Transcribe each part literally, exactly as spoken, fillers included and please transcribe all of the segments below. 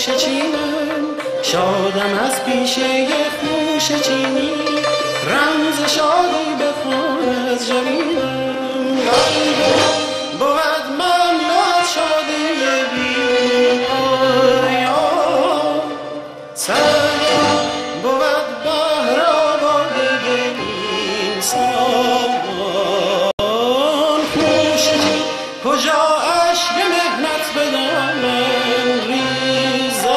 خوشه چینم، شادم از پیشه خوشه چینی، رمز شادی بخون از جبینم. بود مملو از شادی بی پایان، سرگرم بود بهر آبادی این سامان. خوشه چین کجا اشک مهنت به دامن ریزد،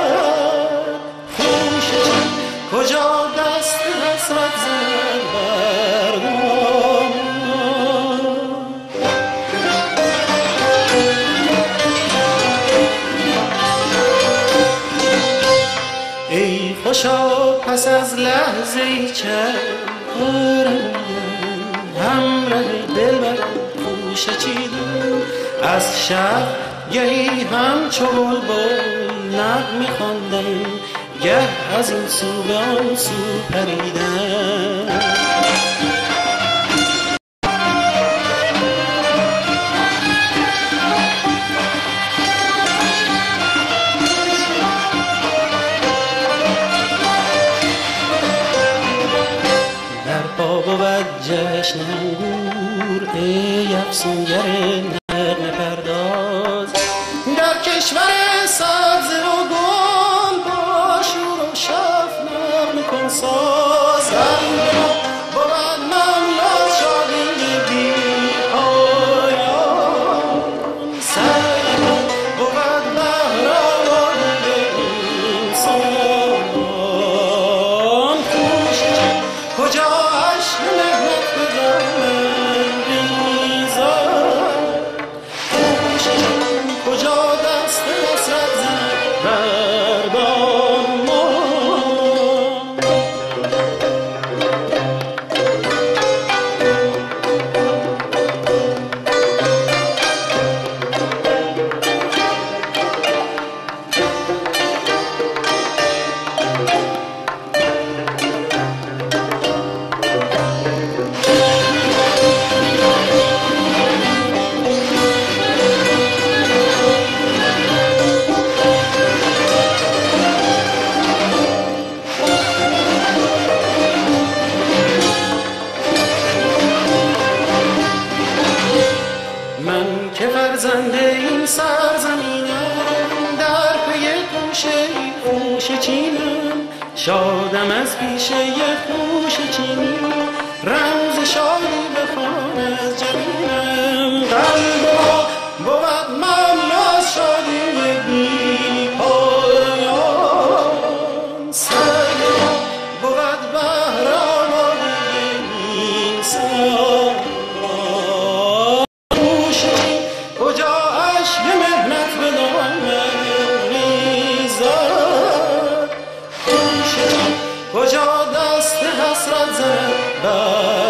خوشه چین کجا دست حسرت زند بر دامن. ای خوشا پس از لحظه چند کارم، همراه دلبر خوشه چیدم، از شب گهی همچو بلبل نغمه خواندم، گه از این سو به آن سو پریدم. در پا بود جشن انگور ای افسونگر نغمه پرداز، در کشور سبزه و گل با شور و شف نغمه کن ساز. قلب بود مملو از شادی بی پایان، سرگرم بود بهر آبادی این سامان. خوشه چین کجا اشک مهنت به دامن ریزد، خوشه چین کجا دست حسرت زند بر دامان. من که فرزند این سرزمینم، در پی خوشه خوشه چینم، شادم از پیشه خوشه چینی، رمز شادی بخوان از جبینم. قلب ما بود مملو از شادی بی پایان، سرگرم بود بهر آبادی این سامان. کجا اشک مهنت به دامن ریزد، خوشه چین کجا دست حسرت زند بر